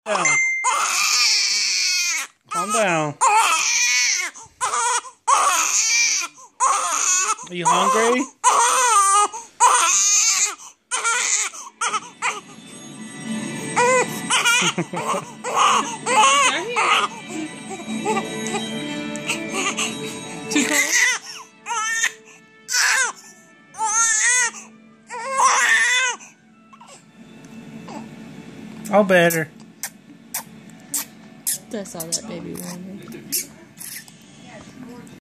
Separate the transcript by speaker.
Speaker 1: down. Calm down. Are you hungry?
Speaker 2: Too cold?
Speaker 1: All better.
Speaker 2: I saw that baby wandering.